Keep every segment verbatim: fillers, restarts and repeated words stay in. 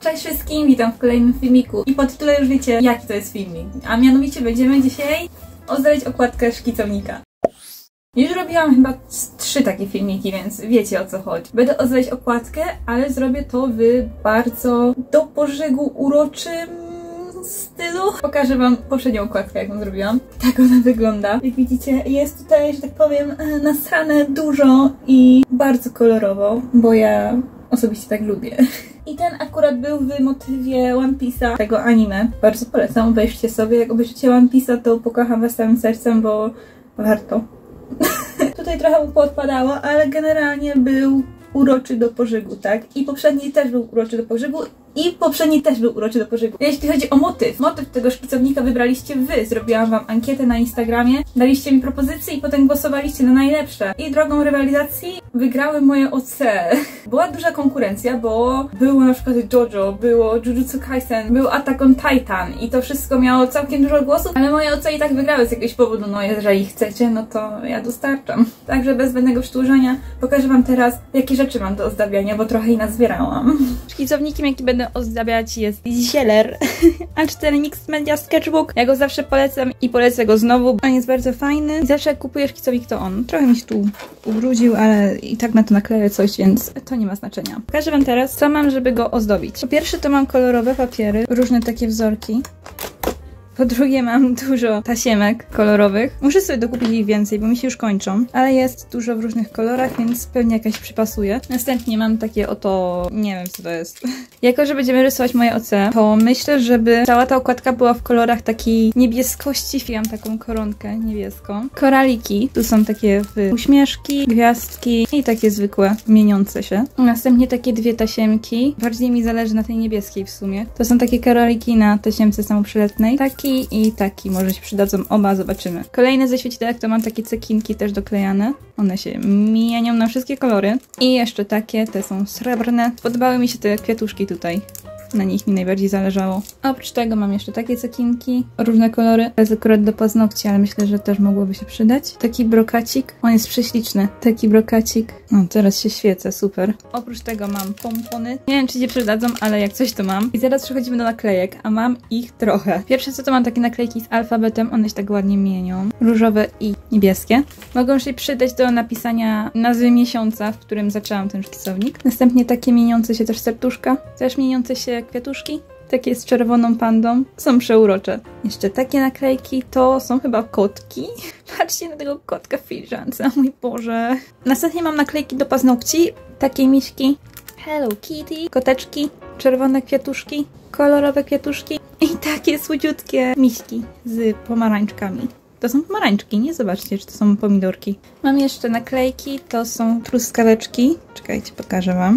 Cześć wszystkim, witam w kolejnym filmiku i po tytule już wiecie, jaki to jest filmik. A mianowicie będziemy dzisiaj ozdabiać okładkę szkicownika. Już robiłam chyba trzy takie filmiki, więc wiecie o co chodzi. Będę ozdabiać okładkę, ale zrobię to w bardzo do pożygu uroczym stylu. Pokażę wam poprzednią okładkę, jaką zrobiłam. Tak ona wygląda. Jak widzicie, jest tutaj, że tak powiem, nasrane dużo i bardzo kolorowo, bo ja osobiście tak lubię. I ten akurat był w motywie One Piece'a, tego anime. Bardzo polecam, obejrzcie sobie. Jak obejrzycie One Piece'a, to pokocham was całym sercem, bo warto. Tutaj trochę mu poodpadało, ale generalnie był uroczy do pożygu, tak? I poprzedni też był uroczy do pożygu. I poprzedni też był uroczy do pożygu. Jeśli chodzi o motyw, motyw tego szkicownika wybraliście wy. Zrobiłam wam ankietę na Instagramie, daliście mi propozycje i potem głosowaliście na najlepsze. I drogą rywalizacji wygrały moje O C. Była duża konkurencja, bo było na przykład JoJo, było Jujutsu Kaisen, był Attack on Titan i to wszystko miało całkiem dużo głosów, ale moje O C i tak wygrały z jakiegoś powodu. No jeżeli chcecie, no to ja dostarczam. Także bez zbędnego przedłużania pokażę wam teraz, jakie rzeczy mam do ozdabiania, bo trochę ich nazbierałam. Szkicownikiem, jaki będę ozdabiać, jest Zieler A cztery Mixed Media Sketchbook. Ja go zawsze polecam i polecę go znowu. On jest bardzo fajny. Zawsze jak kupuję szkicownik, to on. Trochę mi się tu ubrudził, ale i tak na to nakleję coś, więc to nie ma znaczenia. Pokażę wam teraz, co mam, żeby go ozdobić. Po pierwsze to mam kolorowe papiery, różne takie wzorki. Po drugie mam dużo tasiemek kolorowych. Muszę sobie dokupić ich więcej, bo mi się już kończą. Ale jest dużo w różnych kolorach, więc pewnie jakaś przypasuje. Następnie mam takie oto... nie wiem co to jest. Jako, że będziemy rysować moje O C, to myślę, żeby cała ta okładka była w kolorach takiej niebieskości. Wziąłam taką koronkę niebieską. Koraliki. Tu są takie uśmieszki, gwiazdki i takie zwykłe, mieniące się. Następnie takie dwie tasiemki. Bardziej mi zależy na tej niebieskiej w sumie. To są takie koraliki na tasiemce samoprzyletnej. Taki i taki, może się przydadzą oba, zobaczymy. Kolejne ze świecidełek to mam takie cekinki też doklejane. One się mienią na wszystkie kolory. I jeszcze takie, te są srebrne. Podobały mi się te kwiatuszki tutaj. Na nich mi najbardziej zależało. Oprócz tego mam jeszcze takie cekinki, różne kolory. To jest akurat do paznokci, ale myślę, że też mogłoby się przydać. Taki brokacik. On jest prześliczny. Taki brokacik. No, teraz się świecę, super. Oprócz tego mam pompony. Nie wiem, czy się przydadzą, ale jak coś to mam. I teraz przechodzimy do naklejek, a mam ich trochę. Pierwsze co to mam takie naklejki z alfabetem. One się tak ładnie mienią. Różowe i niebieskie. Mogą się przydać do napisania nazwy miesiąca, w którym zaczęłam ten szkicownik. Następnie takie mieniące się też serduszka. Też mieniące się kwiatuszki, takie z czerwoną pandą, są przeurocze. Jeszcze takie naklejki to są chyba kotki. Patrzcie na tego kotka w filiżance, o mój Boże. Następnie mam naklejki do paznokci, takie miśki, Hello Kitty, koteczki, czerwone kwiatuszki, kolorowe kwiatuszki i takie słodziutkie miśki z pomarańczkami. To są pomarańczki, nie? Zobaczcie, czy to są pomidorki. Mam jeszcze naklejki, to są truskaweczki. Czekajcie, pokażę wam.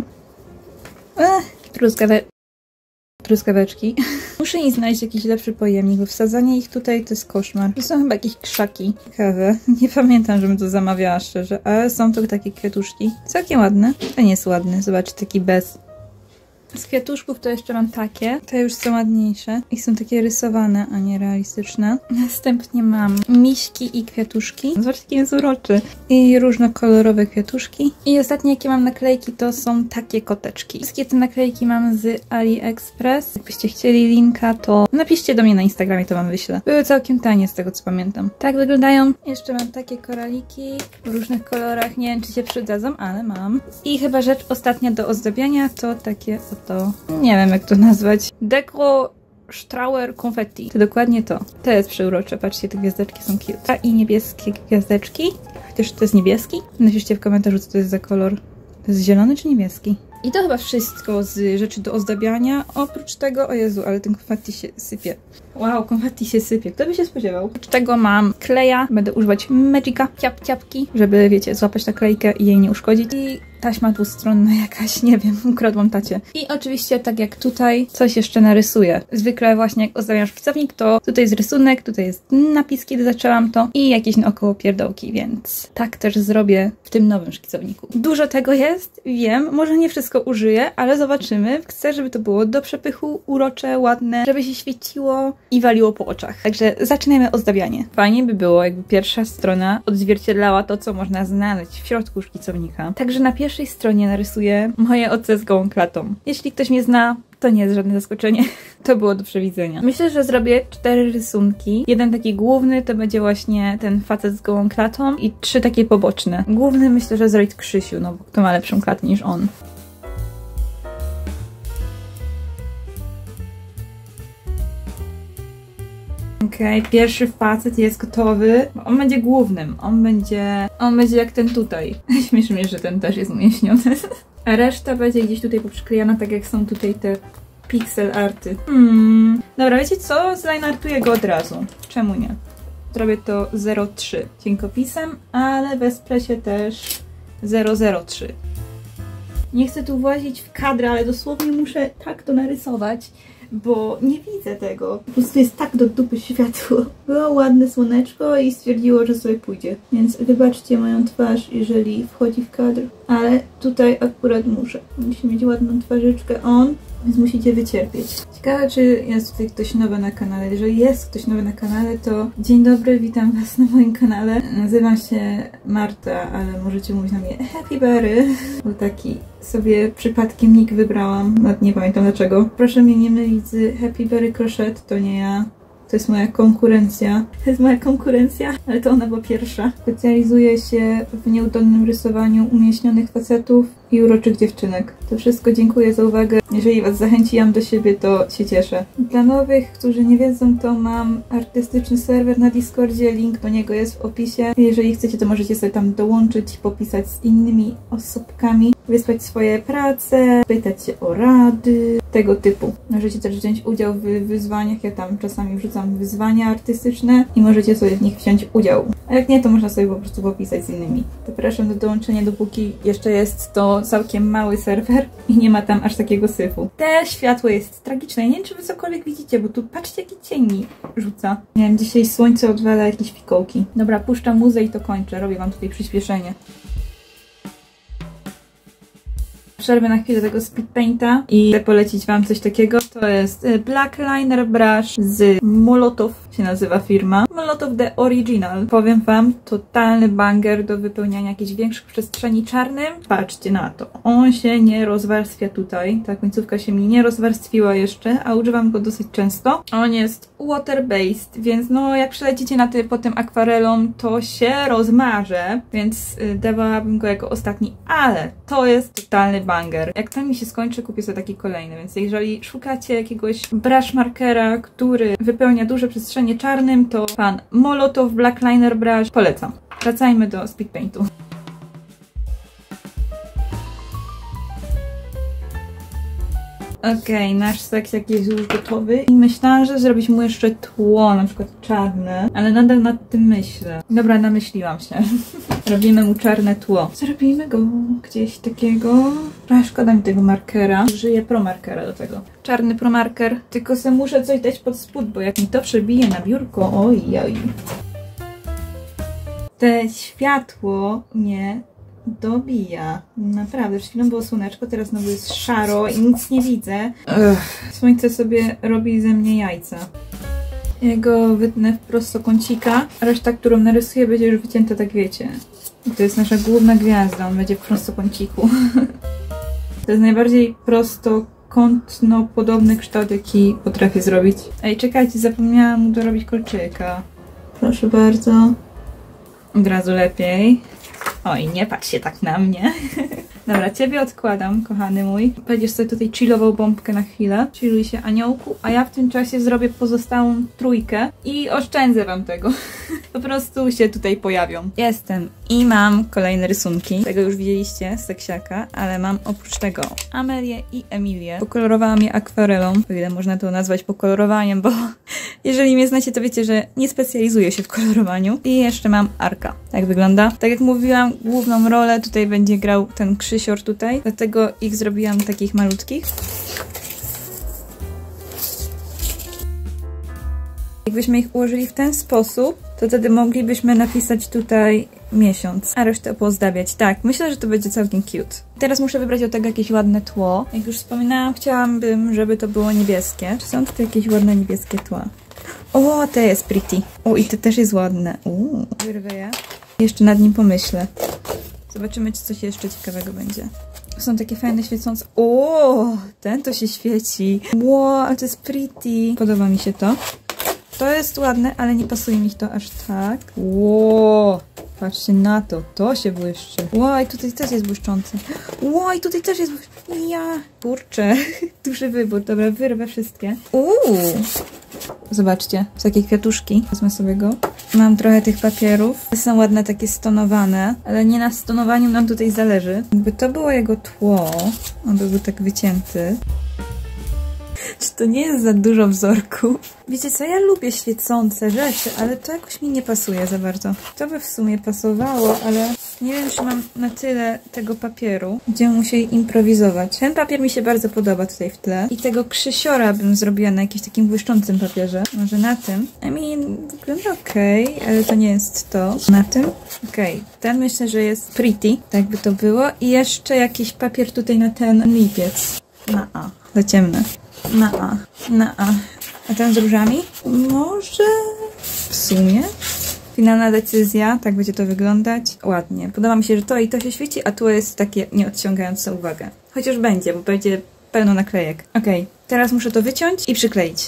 Ech, truskawe... truskaweczki. Muszę im znaleźć jakiś lepszy pojemnik, bo wsadzanie ich tutaj to jest koszmar. To są chyba jakieś krzaki. Ciekawe. Nie pamiętam, żebym to zamawiała szczerze, ale są to takie kwiatuszki. Całkiem ładne. To nie jest ładny. Zobaczcie, taki bez. Z kwiatuszków to jeszcze mam takie. Te już są ładniejsze. I są takie rysowane, a nie realistyczne. Następnie mam miśki i kwiatuszki. Zobaczcie, jaki jest uroczy. I różnokolorowe kwiatuszki. I ostatnie, jakie mam naklejki, to są takie koteczki. Wszystkie te naklejki mam z AliExpress. Jakbyście chcieli linka, to napiszcie do mnie na Instagramie, to wam wyślę. Były całkiem tanie, z tego co pamiętam. Tak wyglądają. Jeszcze mam takie koraliki w różnych kolorach. Nie wiem, czy się przydadzą, ale mam. I chyba rzecz ostatnia do ozdabiania to takie to nie wiem jak to nazwać. Deco Strauer Confetti. To dokładnie to. To jest przeurocze. Patrzcie, te gwiazdeczki są cute. A i niebieskie gwiazdeczki. Chociaż to jest niebieski? Napiszcie w komentarzu, co to jest za kolor. To jest zielony czy niebieski? I to chyba wszystko z rzeczy do ozdabiania. Oprócz tego, o Jezu, ale ten konfetti się sypie. Wow, konfetti się sypie. Kto by się spodziewał? Oprócz tego mam kleja. Będę używać Magica, ciap, ciapki, żeby, wiecie, złapać tę klejkę i jej nie uszkodzić. I taśma dwustronna jakaś, nie wiem, ukradłam tacie. I oczywiście, tak jak tutaj, coś jeszcze narysuję. Zwykle właśnie jak ozdabiam szkicownik, to tutaj jest rysunek, tutaj jest napis, kiedy zaczęłam to i jakieś naokoło pierdołki, więc tak też zrobię w tym nowym szkicowniku. Dużo tego jest, wiem, może nie wszystko użyję, ale zobaczymy. Chcę, żeby to było do przepychu, urocze, ładne, żeby się świeciło i waliło po oczach. Także zaczynamy ozdabianie. Fajnie by było, jakby pierwsza strona odzwierciedlała to, co można znaleźć w środku szkicownika. Także na pierwszy pierwszej stronie narysuję moje oce z gołą klatą. Jeśli ktoś mnie zna, to nie jest żadne zaskoczenie. To było do przewidzenia. Myślę, że zrobię cztery rysunki. Jeden taki główny to będzie właśnie ten facet z gołą klatą i trzy takie poboczne. Główny myślę, że zrobić Krzysiu, no bo kto ma lepszą klatę niż on. Okej, okay, pierwszy facet jest gotowy. On będzie głównym. On będzie... On będzie jak ten tutaj. Śmieszy mnie, że ten też jest umięśniony. A reszta będzie gdzieś tutaj poprzyklejana, tak jak są tutaj te pixel arty. Hmm. Dobra, wiecie co? Zlineartuję go od razu. Czemu nie? Zrobię to zero trzy cienkopisem, ale wesprę się też zero zero trzy. Nie chcę tu włazić w kadr, ale dosłownie muszę tak to narysować, bo nie widzę tego. Po prostu jest tak do dupy światło. Było ładne słoneczko i stwierdziło, że sobie pójdzie. Więc wybaczcie moją twarz, jeżeli wchodzi w kadr. Ale tutaj akurat muszę. Musi mieć ładną twarzyczkę on, więc musicie wycierpieć. Ciekawe, czy jest tutaj ktoś nowy na kanale. Jeżeli jest ktoś nowy na kanale, to dzień dobry, witam was na moim kanale. Nazywam się Marta, ale możecie mówić na mnie Happy Berry, bo taki sobie przypadkiem nick wybrałam, nawet nie pamiętam dlaczego. Proszę mnie nie mylić z Happy Berry Crochet, to nie ja. To jest moja konkurencja. To jest moja konkurencja, ale to ona była pierwsza. Specjalizuję się w nieudolnym rysowaniu umięśnionych facetów i uroczych dziewczynek. To wszystko, dziękuję za uwagę. Jeżeli was zachęciłam do siebie, to się cieszę. Dla nowych, którzy nie wiedzą, to mam artystyczny serwer na Discordzie. Link do niego jest w opisie. Jeżeli chcecie, to możecie sobie tam dołączyć, popisać z innymi osobkami, wysłać swoje prace, pytać się o rady, tego typu. Możecie też wziąć udział w wyzwaniach. Ja tam czasami wrzucam wyzwania artystyczne i możecie sobie w nich wziąć udział. A jak nie, to można sobie po prostu popisać z innymi. Zapraszam do dołączenia, dopóki jeszcze jest to całkiem mały serwer i nie ma tam aż takiego syfu. Te światło jest tragiczne. Ja nie wiem, czy wy cokolwiek widzicie, bo tu patrzcie, jakie cieni rzuca. Nie wiem, dzisiaj słońce odwala jakieś fikołki. Dobra, puszczam muzę i to kończę. Robię wam tutaj przyspieszenie. Przerwę na chwilę tego speed painta i chcę polecić wam coś takiego. To jest Black Liner Brush z Molotow, się nazywa firma. Molotow The Original. Powiem wam, totalny banger do wypełniania jakichś większych przestrzeni czarnym. Patrzcie na to. On się nie rozwarstwia tutaj. Ta końcówka się mi nie rozwarstwiła jeszcze, a używam go dosyć często. On jest water-based, więc no jak przelecicie na ty potem akwarelą, to się rozmarze, więc y, dawałabym go jako ostatni, ale to jest totalny banger. Jak ten mi się skończy, kupię sobie taki kolejny, więc jeżeli szukacie jakiegoś brush markera, który wypełnia duże przestrzenie czarnym, to pan Molotow Black Liner Brush polecam. Wracajmy do speed paintu. Okej, okay, nasz seksiak jest już gotowy i myślałam, że zrobić mu jeszcze tło, na przykład czarne, ale nadal nad tym myślę. Dobra, namyśliłam się. Robimy mu czarne tło. Zrobimy go gdzieś takiego. A szkoda mi tego markera. Użyję promarkera do tego. Czarny promarker, tylko se muszę coś dać pod spód, bo jak mi to przebije na biurko, oj, oj. Te światło mnie dobija. Naprawdę, przed chwilą było słoneczko, teraz znowu jest szaro i nic nie widzę. Ugh. Słońce sobie robi ze mnie jajca. Ja go wytnę w prostokącika, a reszta, którą narysuję, będzie już wycięta, tak wiecie. I to jest nasza główna gwiazda, on będzie w prostokąciku. To jest najbardziej prostokątno podobny kształt, jaki potrafię zrobić. Ej, czekajcie, zapomniałam mu dorobić kolczyka. Proszę bardzo. Od razu lepiej. Oj, nie patrz się tak na mnie. Dobra, ciebie odkładam, kochany mój. Będziesz sobie tutaj chillował bombkę na chwilę. Chilluj się, aniołku, a ja w tym czasie zrobię pozostałą trójkę i oszczędzę wam tego. Po prostu się tutaj pojawią. Jestem i mam kolejne rysunki. Tego już widzieliście z seksiaka, ale mam oprócz tego Amelię i Emilię. Pokolorowałam je akwarelą, o ile można to nazwać pokolorowaniem, bo jeżeli mnie znacie, to wiecie, że nie specjalizuję się w kolorowaniu. I jeszcze mam Arka. Tak wygląda. Tak jak mówiłam, główną rolę tutaj będzie grał ten Krzysior tutaj, dlatego ich zrobiłam takich malutkich. Jakbyśmy ich ułożyli w ten sposób, to wtedy moglibyśmy napisać tutaj miesiąc, a resztę pozdabiać. Tak, myślę, że to będzie całkiem cute. Teraz muszę wybrać od tego jakieś ładne tło. Jak już wspominałam, chciałabym, żeby to było niebieskie. Czy są tutaj jakieś ładne niebieskie tła? O, to jest pretty. O, i to też jest ładne. Uuu, wyrwę je. Jeszcze nad nim pomyślę. Zobaczymy, czy coś jeszcze ciekawego będzie. Są takie fajne, świecące... O, ten to się świeci. Wow, ale to jest pretty. Podoba mi się to. To jest ładne, ale nie pasuje mi to aż tak. Wow, patrzcie na to. To się błyszczy. Wow, i tutaj też jest błyszczący. Wow, i tutaj też jest błyszczący. Ja, kurczę. Duży wybór. Dobra, wyrwę wszystkie. Uuu. Zobaczcie, takie kwiatuszki. Wezmę sobie go. Mam trochę tych papierów. Są ładne, takie stonowane, ale nie na stonowaniu nam tutaj zależy. Jakby to było jego tło, on by był tak wycięty. Czy to nie jest za dużo wzorków? Wiecie co, ja lubię świecące rzeczy, ale to jakoś mi nie pasuje za bardzo. To by w sumie pasowało, ale nie wiem, czy mam na tyle tego papieru. Będziemy musieli improwizować. Ten papier mi się bardzo podoba tutaj w tle. I tego krzysiora bym zrobiła na jakimś takim błyszczącym papierze. Może na tym. I mean, wygląda okej, okay, ale to nie jest to. Na tym? Okej. Okay. Ten myślę, że jest pretty. Tak by to było. I jeszcze jakiś papier tutaj na ten lipiec. Na A. Za ciemny. Na A. Na A. A ten z różami? Może w sumie? Finalna decyzja. Tak będzie to wyglądać. Ładnie. Podoba mi się, że to i to się świeci, a tu jest takie nieodciągające uwagę. Chociaż będzie, bo będzie pełno naklejek. Ok. Teraz muszę to wyciąć i przykleić.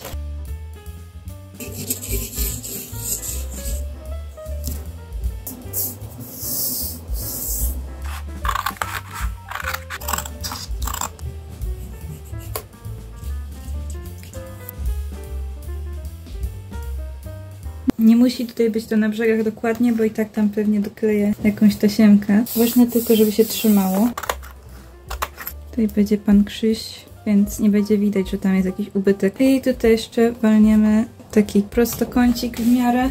Nie musi tutaj być to na brzegach dokładnie, bo i tak tam pewnie dokleję jakąś tasiemkę. Ważne tylko, żeby się trzymało. Tutaj będzie pan Krzyś, więc nie będzie widać, że tam jest jakiś ubytek. I tutaj jeszcze walniemy taki prostokącik w miarę.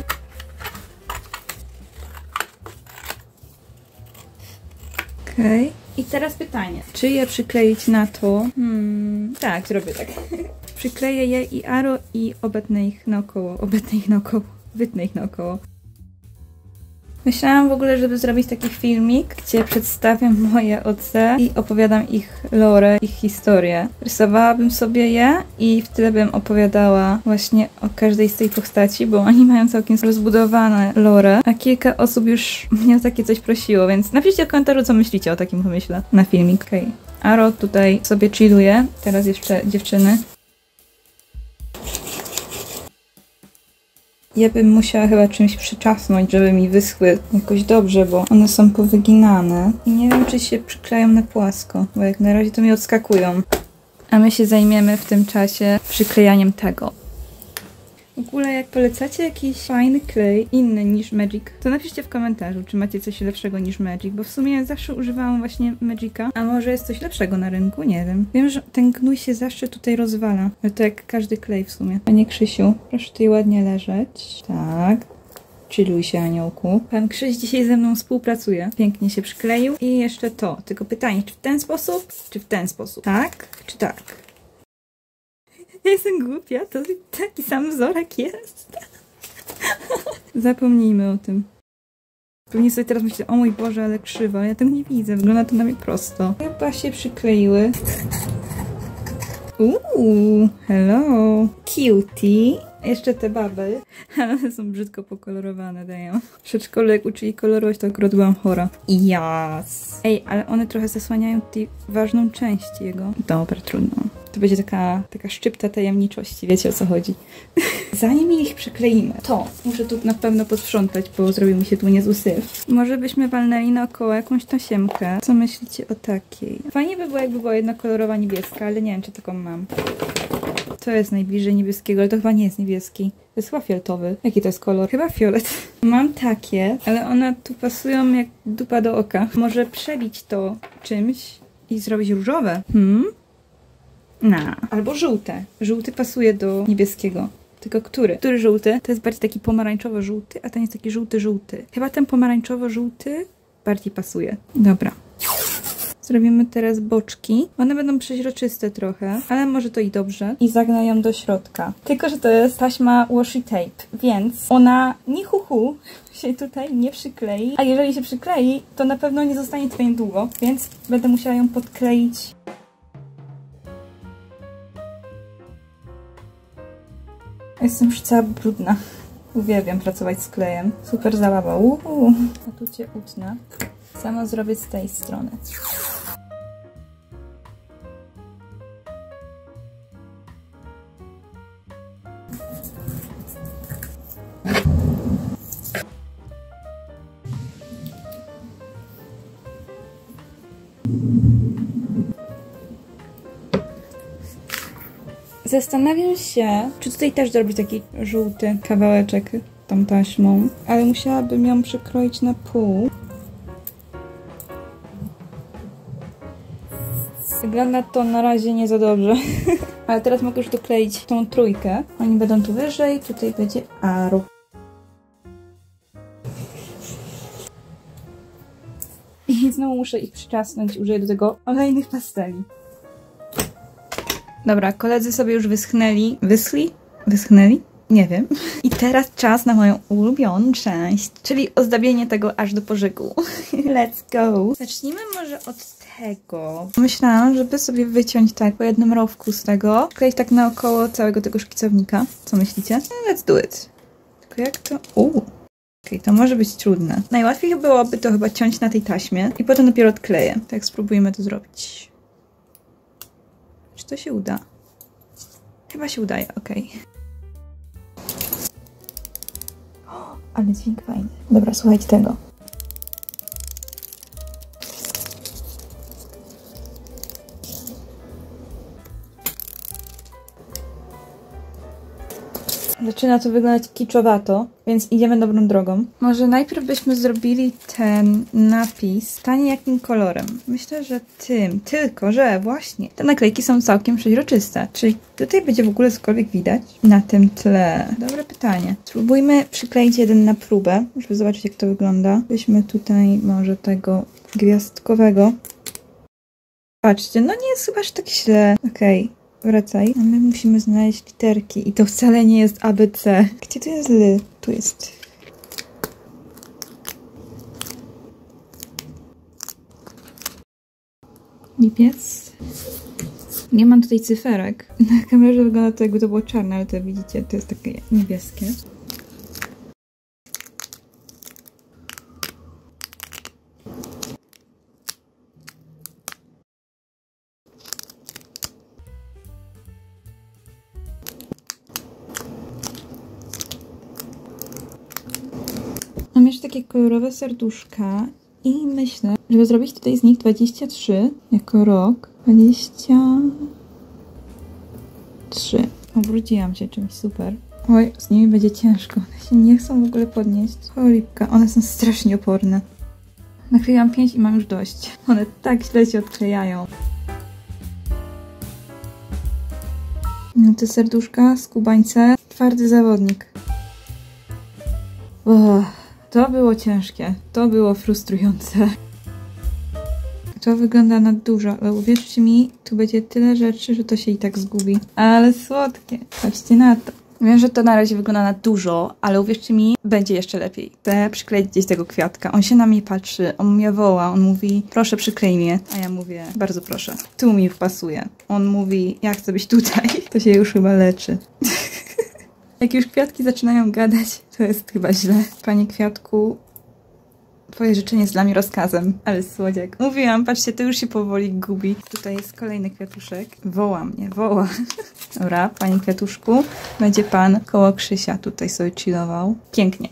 Okej. Okay. I teraz pytanie, czy je przykleić na to? Hmm, tak, zrobię tak. Przykleję je i aro i obetnę ich naokoło. Obetnę ich naokoło. Wytnę ich naokoło. Myślałam w ogóle, żeby zrobić taki filmik, gdzie przedstawiam moje oce i opowiadam ich lore, ich historię. Rysowałabym sobie je i w tyle bym opowiadała właśnie o każdej z tej postaci, bo oni mają całkiem rozbudowane lore, a kilka osób już mnie o takie coś prosiło, więc napiszcie w komentarzu, co myślicie o takim pomyśle na filmik. Okej. Okay. Aro tutaj sobie chilluje, teraz jeszcze dziewczyny. Ja bym musiała chyba czymś przyczasnąć, żeby mi wyschły jakoś dobrze, bo one są powyginane. I nie wiem, czy się przykleją na płasko, bo jak na razie to mi odskakują. A my się zajmiemy w tym czasie przyklejaniem tego. W ogóle jak polecacie jakiś fajny klej, inny niż Magic, to napiszcie w komentarzu, czy macie coś lepszego niż Magic, bo w sumie zawsze używałam właśnie Magica, a może jest coś lepszego na rynku, nie wiem. Wiem, że ten gnój się zawsze tutaj rozwala, ale to jak każdy klej w sumie. Panie Krzysiu, proszę tutaj ładnie leżeć. Tak. Chilluj się, aniołku. Pan Krzyś dzisiaj ze mną współpracuje. Pięknie się przykleił. I jeszcze to. Tylko pytanie, czy w ten sposób, czy w ten sposób? Tak, czy tak? Ja jestem głupia, to taki sam wzorek jest. Zapomnijmy o tym. Pewnie sobie teraz myślę, o mój Boże, ale krzywo, ja tego nie widzę, wygląda to na mnie prosto. Chyba się przykleiły. Uuu, hello. Cutie. Jeszcze te bubble. Ale one są brzydko pokolorowane, dają. W przedszkolu jak uczyli kolorować, to akurat byłam chora. Yes. Ej, ale one trochę zasłaniają tutaj ważną część jego. Dobra, trudno. To będzie taka, taka szczypta tajemniczości, wiecie o co chodzi. Zanim ich przykleimy, to muszę tu na pewno posprzątać, bo zrobił mi się tu niezły syf. Może byśmy walnęli naokoło jakąś tasiemkę. Co myślicie o takiej? Fajnie by było, jakby była jedna kolorowa niebieska, ale nie wiem, czy taką mam. To jest najbliżej niebieskiego, ale to chyba nie jest niebieski. To jest chyba fioletowy. Jaki to jest kolor? Chyba fiolet. Mam takie, ale one tu pasują jak dupa do oka. Może przebić to czymś i zrobić różowe. Hmm? No. Albo żółte. Żółty pasuje do niebieskiego. Tylko który? Który żółty? To jest bardziej taki pomarańczowo-żółty, a ten jest taki żółty-żółty. Chyba ten pomarańczowo-żółty bardziej pasuje. Dobra. Zrobimy teraz boczki. One będą przeźroczyste trochę, ale może to i dobrze. I zagnają do środka. Tylko że to jest taśma washi tape, więc ona ni hu hu się tutaj nie przyklei. A jeżeli się przyklei, to na pewno nie zostanie tutaj długo, więc będę musiała ją podkleić. Jestem już cała brudna. Uwielbiam pracować z klejem. Super zabawa. Uhu. A tu cię utnę. Samo zrobię z tej strony. Zastanawiam się, czy tutaj też zrobić taki żółty kawałeczek tą taśmą, ale musiałabym ją przykroić na pół. Wygląda to na razie nie za dobrze, ale teraz mogę już dokleić tą trójkę. Oni będą tu wyżej, tutaj będzie aro. I znowu muszę ich przyczasnąć, użyję do tego olejnych pasteli. Dobra, koledzy sobie już wyschnęli. Wyschli? Wyschnęli? Nie wiem. I teraz czas na moją ulubioną część, czyli ozdabienie tego aż do pożygu. Let's go! Zacznijmy może od tego. Myślałam, żeby sobie wyciąć tak po jednym rowku z tego, kleić tak naokoło całego tego szkicownika. Co myślicie? Let's do it. Tylko jak to... Uuu. Okej, okay, to może być trudne. Najłatwiej byłoby to chyba ciąć na tej taśmie i potem dopiero odkleję. Tak spróbujmy to zrobić. Czy to się uda? Chyba się udaje, okej. Okay. Ale dźwięk fajny. Dobra, słuchajcie tego. Zaczyna to wyglądać kiczowato, więc idziemy dobrą drogą. Może najpierw byśmy zrobili ten napis tanie jakim kolorem. Myślę, że tym. Tylko, że właśnie te naklejki są całkiem przeźroczyste. Czyli tutaj będzie w ogóle cokolwiek widać na tym tle. Dobre pytanie. Spróbujmy przykleić jeden na próbę, żeby zobaczyć, jak to wygląda. Weźmy tutaj może tego gwiazdkowego. Patrzcie, no nie jest chyba aż tak źle. Okej. Okay. Wracaj. A my musimy znaleźć literki i to wcale nie jest A B C. Gdzie tu jest L? Tu jest. Lipiec. Nie mam tutaj cyferek. Na kamerze wygląda to, jakby to było czarne, ale to widzicie, to jest takie niebieskie. Mam jeszcze takie kolorowe serduszka i myślę, żeby zrobić tutaj z nich dwadzieścia trzy jako rok. dwadzieścia trzy. Obróciłam się czymś super. Oj, z nimi będzie ciężko. One się nie chcą w ogóle podnieść. Cholipka, one są strasznie oporne. Nakleiłam pięć i mam już dość. One tak źle się odklejają. No te serduszka, skubańce. Twardy zawodnik. Uff. To było ciężkie, to było frustrujące. To wygląda na dużo, ale uwierzcie mi, tu będzie tyle rzeczy, że to się i tak zgubi. Ale słodkie, patrzcie na to. Wiem, że to na razie wygląda na dużo, ale uwierzcie mi, będzie jeszcze lepiej. Chcę przykleić gdzieś tego kwiatka. On się na mnie patrzy, on mnie woła, on mówi, proszę przyklej mnie. A ja mówię, bardzo proszę, tu mi wpasuje. On mówi, ja chcę być tutaj. To się już chyba leczy. Jak już kwiatki zaczynają gadać, to jest chyba źle. Panie kwiatku, twoje życzenie jest dla mnie rozkazem, ale słodziak. Mówiłam, patrzcie, to już się powoli gubi. Tutaj jest kolejny kwiatuszek. Woła mnie, woła. Dobra, panie kwiatuszku, będzie pan koło Krzysia tutaj sobie chillował. Pięknie.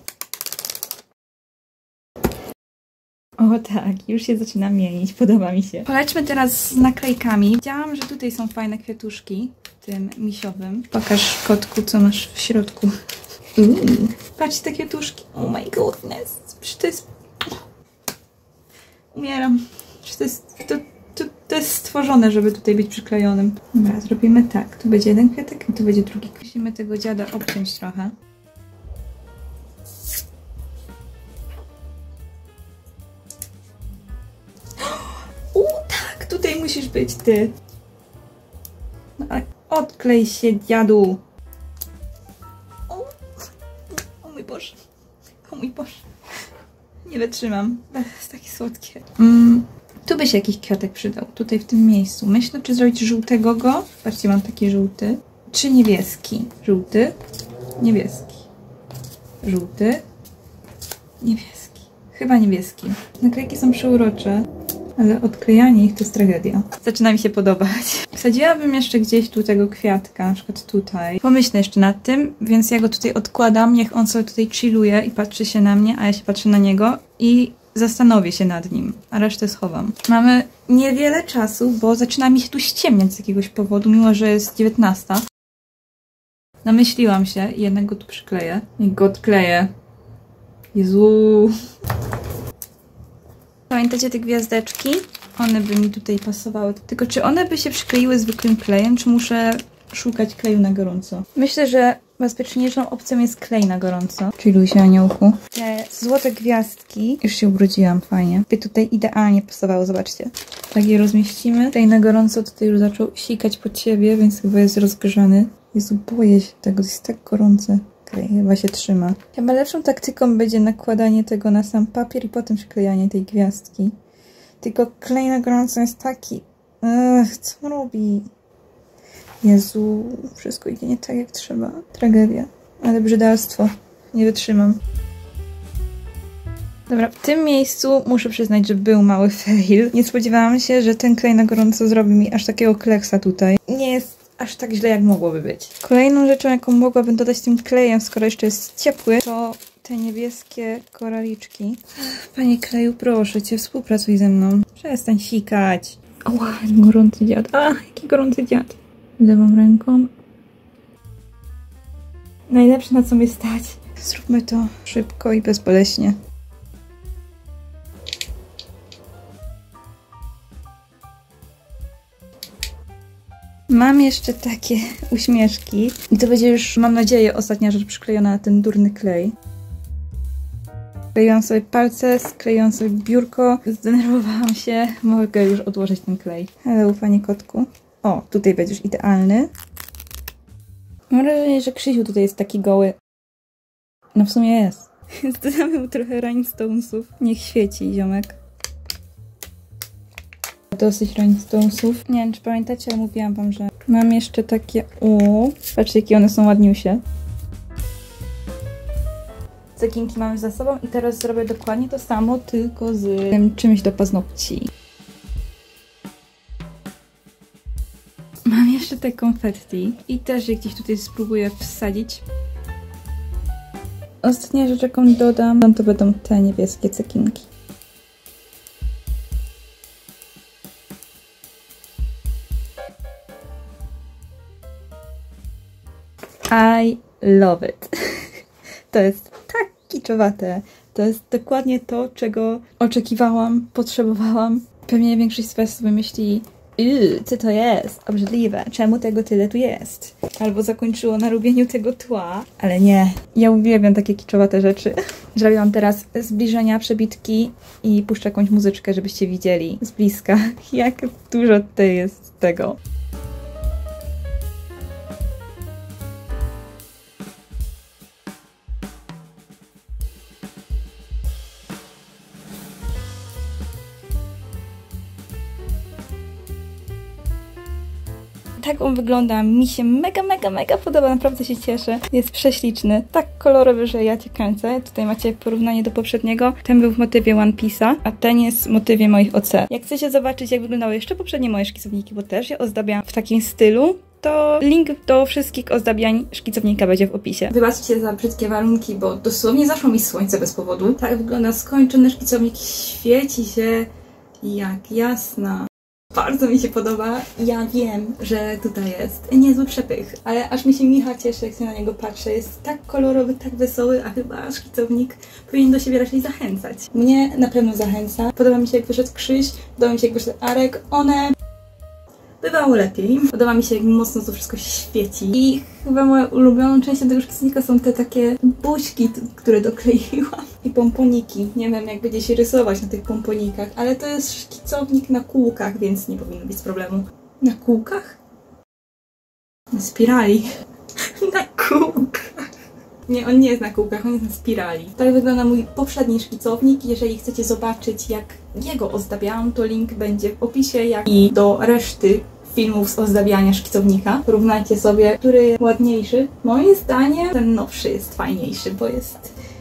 O tak, już się zaczyna mienić, podoba mi się. Polećmy teraz z naklejkami. Widziałam, że tutaj są fajne kwiatuszki, tym misiowym. Pokaż kotku, co masz w środku. Uuu. Patrzcie, te kwiatuszki. Oh my goodness. Przecież to jest... Umieram. Przecież to jest... To, to, to jest stworzone, żeby tutaj być przyklejonym. Dobra, zrobimy tak. Tu będzie jeden kwiatek i tu będzie drugi. Musimy tego dziada obciąć trochę. Tutaj musisz być ty. No, ale odklej się, dziadu. O, o mój Boże. O mój Boże. Nie wytrzymam. To jest takie słodkie. Mm, tu by się jakiś kwiatek przydał. Tutaj w tym miejscu. Myślę, czy zrobić żółtego go. Patrzcie, mam taki żółty. Czy niebieski. Żółty. Niebieski. Żółty. Niebieski. Chyba niebieski. Naklejki są przeurocze, ale odklejanie ich to jest tragedia. Zaczyna mi się podobać. Wsadziłabym jeszcze gdzieś tu tego kwiatka, na przykład tutaj. Pomyślę jeszcze nad tym, więc ja go tutaj odkładam, niech on sobie tutaj chilluje i patrzy się na mnie, a ja się patrzę na niego i zastanowię się nad nim, a resztę schowam. Mamy niewiele czasu, bo zaczyna mi się tu ściemniać z jakiegoś powodu, mimo że jest dziewiętnasta. Namyśliłam się i jednak go tu przykleję. I go odkleję. Jezu. Pamiętacie te gwiazdeczki? One by mi tutaj pasowały. Tylko czy one by się przykleiły zwykłym klejem, czy muszę szukać kleju na gorąco? Myślę, że bezpieczniejszą opcją jest klej na gorąco. Chilluj się, aniołku. Te złote gwiazdki. Już się ubrudziłam, fajnie. By tutaj idealnie pasowało, zobaczcie. Tak je rozmieścimy. Klej na gorąco tutaj już zaczął sikać pod siebie, więc chyba jest rozgrzany. Jezu, boję się tego, to jest tak gorące. Okej, okay, chyba się trzyma. Chyba lepszą taktyką będzie nakładanie tego na sam papier i potem przyklejanie tej gwiazdki. Tylko klej na gorąco jest taki... Ech, co on robi? Jezu, wszystko idzie nie tak jak trzeba. Tragedia. Ale brzydalstwo. Nie wytrzymam. Dobra, w tym miejscu muszę przyznać, że był mały fail. Nie spodziewałam się, że ten klej na gorąco zrobi mi aż takiego kleksa tutaj. Nie jest aż tak źle, jak mogłoby być. Kolejną rzeczą, jaką mogłabym dodać tym klejem, skoro jeszcze jest ciepły, to te niebieskie koraliczki. Panie kleju, proszę cię, współpracuj ze mną. Przestań sikać. Oła, gorący dziad. A, jaki gorący dziad. Lewą ręką. Najlepsze, na co mnie stać. Zróbmy to szybko i bezboleśnie. Mam jeszcze takie uśmieszki. I to będzie już, mam nadzieję, ostatnia rzecz przyklejona na ten durny klej. Skleiłam sobie palce, skleiłam sobie biurko. Zdenerwowałam się. Mogę już odłożyć ten klej. Hello, panie kotku. O, tutaj będzie już idealny. Mam wrażenie, że Krzysiu tutaj jest taki goły. No w sumie jest. Dodamy mu trochę rhinestonesów. Niech świeci, ziomek. Dosyć rhinestonesów. Nie wiem, czy pamiętacie, ale mówiłam wam, że mam jeszcze takie... O, patrzcie, jakie one są ładniusie. Cekinki mamy za sobą i teraz zrobię dokładnie to samo, tylko z tym czymś do paznokci. Mam jeszcze te konfetti i też je gdzieś tutaj spróbuję wsadzić. Ostatnia rzecz, jaką dodam, to będą te niebieskie cekinki. I love it. To jest tak kiczowate. To jest dokładnie to, czego oczekiwałam, potrzebowałam. Pewnie większość z was sobie myśli, Yy, co to jest? Obrzydliwe. Czemu tego tyle tu jest? Albo zakończyło na robieniu tego tła. Ale nie. Ja uwielbiam takie kiczowate rzeczy. Zrobiłam teraz zbliżenia, przebitki i puszczę jakąś muzyczkę, żebyście widzieli z bliska, jak dużo tutaj jest tego. Tak on wygląda, mi się mega, mega, mega podoba, naprawdę się cieszę. Jest prześliczny, tak kolorowy, że ja cię kręcę. Tutaj macie porównanie do poprzedniego. Ten był w motywie One Piece'a, a ten jest w motywie moich O C. Jak chcecie zobaczyć, jak wyglądały jeszcze poprzednie moje szkicowniki, bo też je ozdabiałam w takim stylu, to link do wszystkich ozdabiań szkicownika będzie w opisie. Wybaczcie za brzydkie warunki, bo dosłownie zaszło mi słońce bez powodu. Tak wygląda skończony szkicownik, świeci się jak jasna. Bardzo mi się podoba. Ja wiem, że tutaj jest niezły przepych, ale aż mi się Micha cieszy, jak się na niego patrzę. Jest tak kolorowy, tak wesoły, a chyba szkicownik powinien do siebie raczej zachęcać. Mnie na pewno zachęca. Podoba mi się, jak wyszedł Krzyś, podoba mi się, jak wyszedł Arek. One bywało lepiej. Podoba mi się, jak mocno to wszystko świeci. I chyba moją ulubioną częścią tego szkicownika są te takie buźki, które dokleiłam. I pomponiki. Nie wiem, jak będzie się rysować na tych pomponikach, ale to jest szkicownik na kółkach, więc nie powinno być problemu. Na kółkach? Na spirali. Na kółkach. Nie, on nie jest na kółkach, on jest na spirali. Tak wygląda mój poprzedni szkicownik. Jeżeli chcecie zobaczyć, jak jego ozdabiałam, to link będzie w opisie, jak i do reszty filmów z ozdabiania szkicownika. Porównajcie sobie, który jest ładniejszy. Moim zdaniem ten nowszy jest fajniejszy, bo jest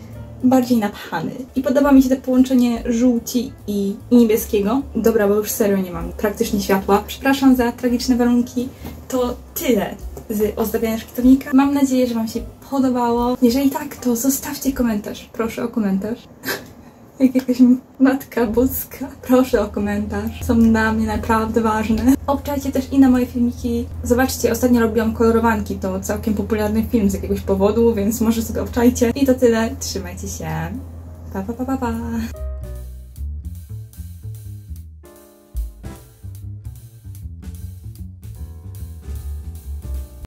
bardziej napchany. I podoba mi się to połączenie żółci i, i niebieskiego. Dobra, bo już serio nie mam praktycznie światła. Przepraszam za tragiczne warunki. To tyle z ozdabiania szkicownika. Mam nadzieję, że Wam się podobało. Jeżeli tak, to zostawcie komentarz. Proszę o komentarz. Jak jakaś matka boska. Proszę o komentarz. Są dla mnie naprawdę ważne. Obczajcie też inne moje filmiki. Zobaczcie, ostatnio robiłam kolorowanki. To całkiem popularny film z jakiegoś powodu, więc może sobie obczajcie. I to tyle. Trzymajcie się. Pa, pa, pa, pa, pa.